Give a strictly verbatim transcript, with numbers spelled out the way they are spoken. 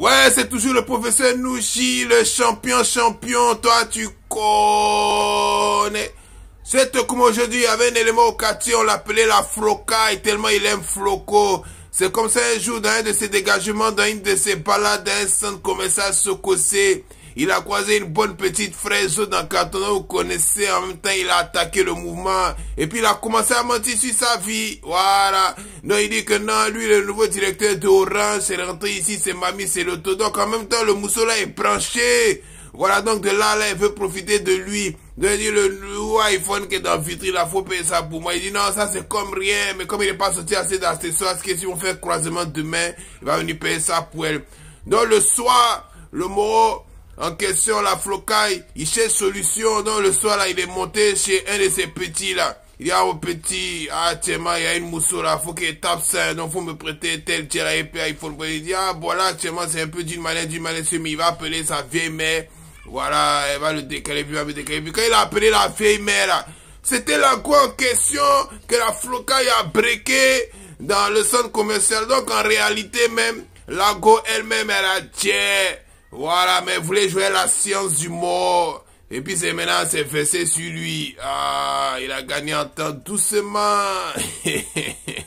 Ouais, c'est toujours le professeur Nouchi, le champion, champion, toi tu connais. C'est comme aujourd'hui, il y avait un élément au quartier, on l'appelait la Flocaille, tellement il aime Floco. C'est comme ça un jour, dans un de ses dégagements, dans une de ses balades, dans un centre commercial Sokossé, il a croisé une bonne petite fraise dans le carton, vous connaissez, en même temps il a attaqué le mouvement, et puis il a commencé à mentir sur sa vie, voilà. Donc il dit que non, lui le nouveau directeur d'Orange, c'est rentré ici, c'est mamie, c'est l'auto, donc en même temps le mousseau là est branché. Voilà, donc de là, là, il veut profiter de lui. De dire le nouveau iPhone qui est dans la vitrine, il faut payer ça pour moi. Il dit non, ça c'est comme rien, mais comme il n'est pas sorti assez dans ce soir, ce que si on fait croisement demain, il va venir payer ça pour elle. Donc le soir, le mot en question, la Flocaille, il cherche solution. Donc le soir là, il est monté chez un de ses petits là. Il dit ah mon petit, ah tiens, il y a une mousseau là, faut qu'il tape ça, donc faut me prêter tel tir à épée, iPhone. Il dit ah voilà, tiens, c'est un peu d'une manière, d'une manière, mais il va appeler sa vieille mère. Voilà, elle va le décaler, puis il va me décaler. Puis quand il a appelé la vieille mère là, c'était la quoi en question que la Flocaille a breaké dans le centre commercial. Donc en réalité même, la go elle-même, elle a dit, voilà, mais elle voulait jouer à la science du mort. Et puis c'est maintenant, c'est fessé sur lui. Ah, il a gagné en temps doucement.